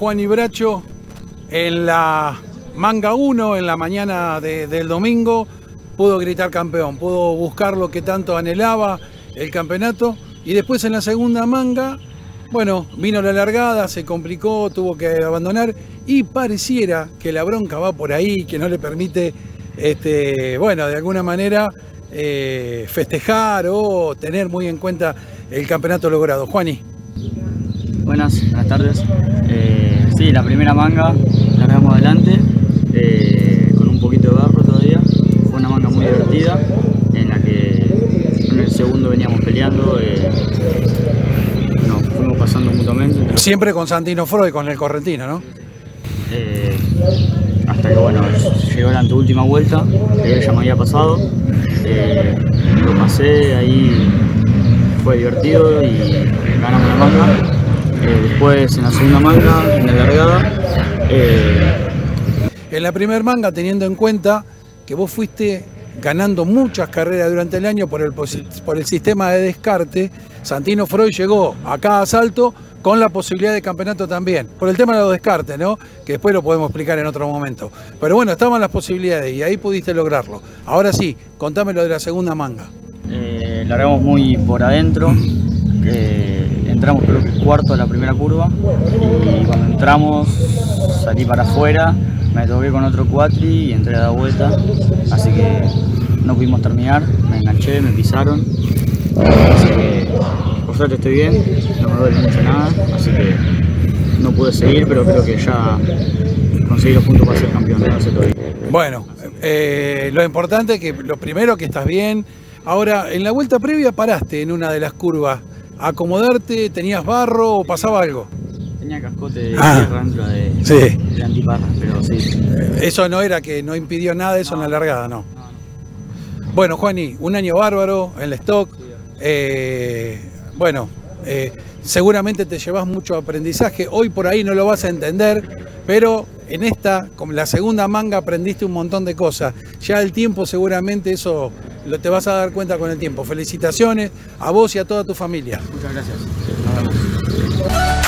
Juan Ibracho en la manga 1, en la mañana del domingo, pudo gritar campeón, pudo buscar lo que tanto anhelaba, el campeonato, y después en la segunda manga, bueno, vino la largada, se complicó, tuvo que abandonar, y pareciera que la bronca va por ahí, que no le permite, bueno, de alguna manera festejar o tener muy en cuenta el campeonato logrado. Juani. Buenas tardes. Sí, la primera manga largamos adelante, con un poquito de barro todavía. Fue una manga muy divertida, en la que en el segundo veníamos peleando, nos fuimos pasando mutuamente. Siempre con Santino Freud, con el correntino, ¿no? Hasta que bueno, llegó la anteúltima vuelta, que él ya me había pasado, lo pasé, ahí fue divertido y ganamos la manga. Después en la segunda manga, en la largada. En la primera manga, teniendo en cuenta que vos fuiste ganando muchas carreras durante el año por el sistema de descarte, Santino Freud llegó a cada salto con la posibilidad de campeonato también, por el tema de los descartes, ¿no? Que después lo podemos explicar en otro momento. Pero bueno, estaban las posibilidades y ahí pudiste lograrlo. Ahora sí, contame lo de la segunda manga. Largamos muy por adentro, entramos creo que cuarto de la primera curva, y cuando entramos salí para afuera, me toqué con otro cuatri y entré a dar vuelta, así que no pudimos terminar, me enganché, me pisaron, así que por suerte estoy bien, no me duele mucho nada, así que no pude seguir, pero creo que ya conseguí los puntos para ser campeón, no sé todavía. Bueno, lo importante es que lo primero que estás bien. Ahora, en la vuelta previa paraste en una de las curvas, a acomodarte, ¿tenías barro o pasaba algo? Tenía cascote de tierra dentro de antiparras, pero sí. Eso no era que no impidió nada de eso en la largada, ¿no? Bueno, Juani, un año bárbaro en la stock. Bueno, seguramente te llevas mucho aprendizaje. Hoy por ahí no lo vas a entender, pero en esta, como la segunda manga, aprendiste un montón de cosas. Ya el tiempo seguramente eso te vas a dar cuenta con el tiempo. Felicitaciones a vos y a toda tu familia. Muchas gracias. Nos vemos.